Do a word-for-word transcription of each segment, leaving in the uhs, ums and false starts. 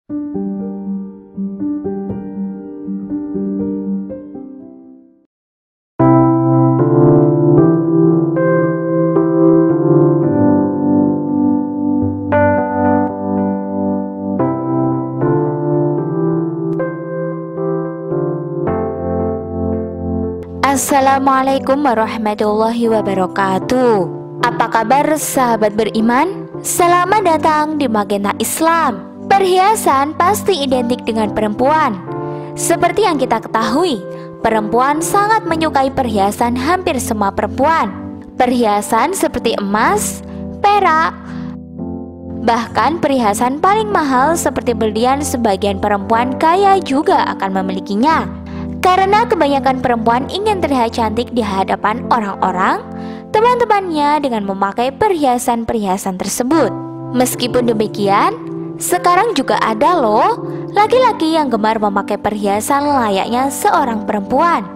Assalamualaikum warahmatullahi wabarakatuh. Apa kabar sahabat beriman? Selamat datang di Magenta Islam. Perhiasan pasti identik dengan perempuan. Seperti yang kita ketahui, perempuan sangat menyukai perhiasan. Hampir semua perempuan perhiasan seperti emas, perak, bahkan perhiasan paling mahal seperti berlian, sebagian perempuan kaya juga akan memilikinya. Karena kebanyakan perempuan ingin terlihat cantik di hadapan orang-orang, teman-temannya dengan memakai perhiasan-perhiasan tersebut. Meskipun demikian, sekarang juga ada loh laki-laki yang gemar memakai perhiasan layaknya seorang perempuan.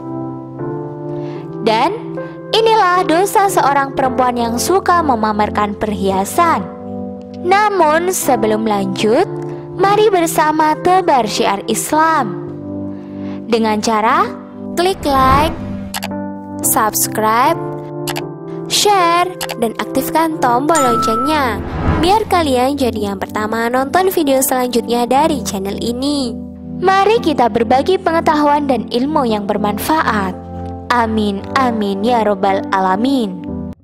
Dan inilah dosa seorang perempuan yang suka memamerkan perhiasan. Namun sebelum lanjut, mari bersama tebar syiar Islam dengan cara klik like, subscribe, share, dan aktifkan tombol loncengnya biar kalian jadi yang pertama nonton video selanjutnya dari channel ini. Mari kita berbagi pengetahuan dan ilmu yang bermanfaat. Amin, amin ya robbal alamin.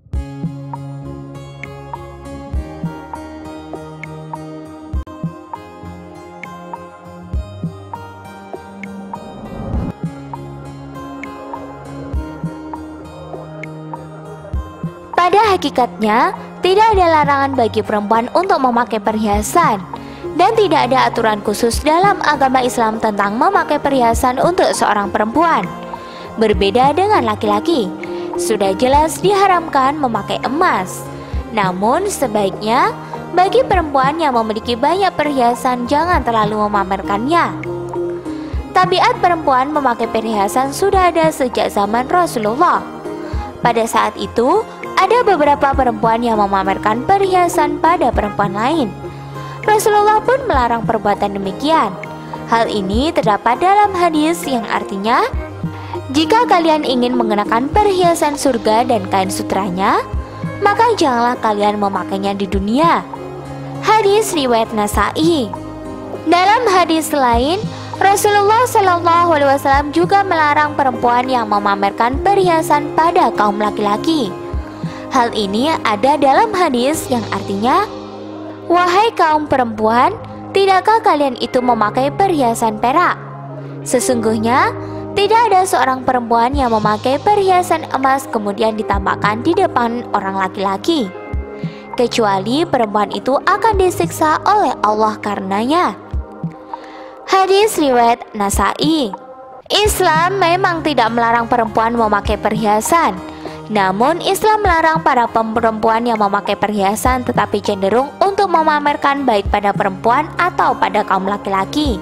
Pada hakikatnya, tidak ada larangan bagi perempuan untuk memakai perhiasan, dan tidak ada aturan khusus dalam agama Islam tentang memakai perhiasan untuk seorang perempuan. Berbeda dengan laki-laki, sudah jelas diharamkan memakai emas. Namun sebaiknya bagi perempuan yang memiliki banyak perhiasan jangan terlalu memamerkannya. Tabiat perempuan memakai perhiasan sudah ada sejak zaman Rasulullah. Pada saat itu, ada beberapa perempuan yang memamerkan perhiasan pada perempuan lain. Rasulullah pun melarang perbuatan demikian. Hal ini terdapat dalam hadis yang artinya, jika kalian ingin mengenakan perhiasan surga dan kain sutranya, maka janganlah kalian memakainya di dunia. Hadis riwayat Nasa'i. Dalam hadis lain, Rasulullah Shallallahu Alaihi Wasallam juga melarang perempuan yang memamerkan perhiasan pada kaum laki-laki. Hal ini ada dalam hadis yang artinya, wahai kaum perempuan, tidakkah kalian itu memakai perhiasan perak? Sesungguhnya tidak ada seorang perempuan yang memakai perhiasan emas kemudian ditampakkan di depan orang laki-laki, kecuali perempuan itu akan disiksa oleh Allah karenanya. Hadis riwayat Nasa'i. Islam memang tidak melarang perempuan memakai perhiasan. Namun Islam melarang para perempuan yang memakai perhiasan tetapi cenderung untuk memamerkan baik pada perempuan atau pada kaum laki-laki.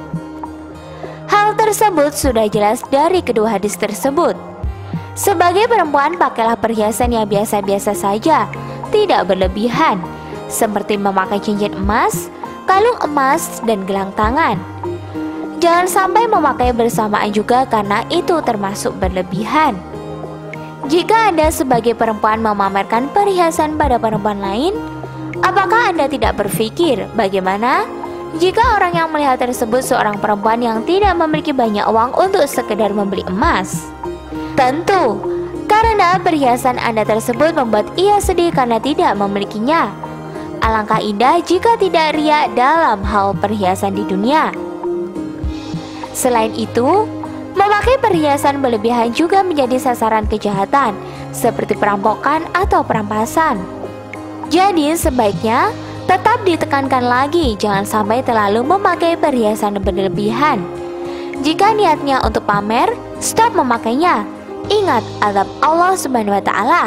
Hal tersebut sudah jelas dari kedua hadis tersebut. Sebagai perempuan, pakailah perhiasan yang biasa-biasa saja, tidak berlebihan, seperti memakai cincin emas, kalung emas, dan gelang tangan. Jangan sampai memakai bersamaan juga karena itu termasuk berlebihan. Jika Anda sebagai perempuan memamerkan perhiasan pada perempuan lain, apakah Anda tidak berpikir bagaimana jika orang yang melihat tersebut seorang perempuan yang tidak memiliki banyak uang untuk sekedar membeli emas? Tentu, karena perhiasan Anda tersebut membuat ia sedih karena tidak memilikinya. Alangkah indah jika tidak riak dalam hal perhiasan di dunia. Selain itu, memakai perhiasan berlebihan juga menjadi sasaran kejahatan, seperti perampokan atau perampasan. Jadi sebaiknya tetap ditekankan lagi, jangan sampai terlalu memakai perhiasan berlebihan. Jika niatnya untuk pamer, stop memakainya. Ingat azab Allah Subhanahu wa Ta'ala.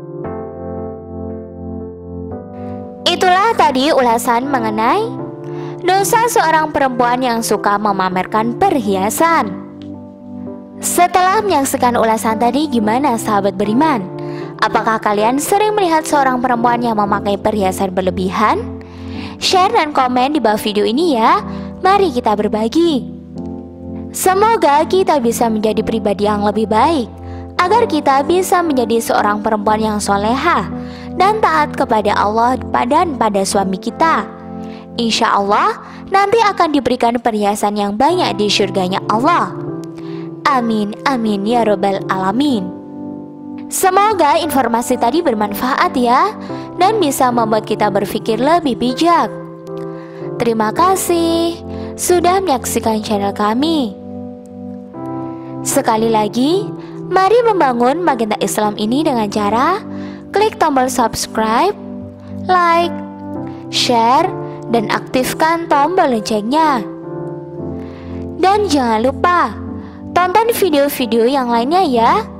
Itulah tadi ulasan mengenai Dosa seorang perempuan yang suka memamerkan perhiasan. Setelah menyaksikan ulasan tadi, gimana sahabat beriman? Apakah kalian sering melihat seorang perempuan yang memakai perhiasan berlebihan? Share dan komen di bawah video ini ya. Mari kita berbagi. Semoga kita bisa menjadi pribadi yang lebih baik, agar kita bisa menjadi seorang perempuan yang soleha dan taat kepada Allah dan pada suami kita. Insya Allah nanti akan diberikan perhiasan yang banyak di surganya Allah. Amin, amin ya robbal alamin. Semoga informasi tadi bermanfaat ya, dan bisa membuat kita berpikir lebih bijak. Terima kasih sudah menyaksikan channel kami. Sekali lagi, mari membangun Magenta Islam ini dengan cara klik tombol subscribe, like, share, dan aktifkan tombol loncengnya. Dan jangan lupa tonton video-video yang lainnya ya.